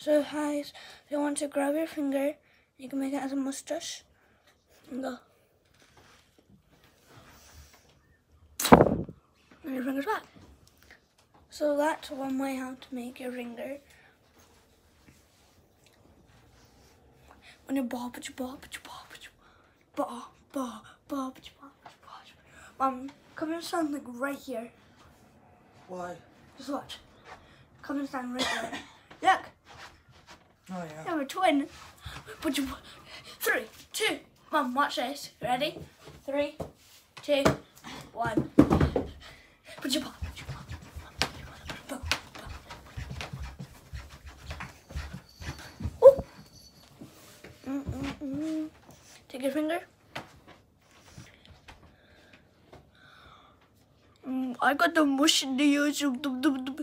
So guys, if you want to grab your finger, you can make it as a mustache. And go. And your finger's back. So that's one way how to make your finger. When you bob, come and stand like right here. Why? Just watch. Come and stand right there. Look. Oh yeah. Yeah, we're twin. 3, 2, Mum, watch this. Ready? 3, 2, 1. Put your paw. Take your finger. I got the mush in the YouTube.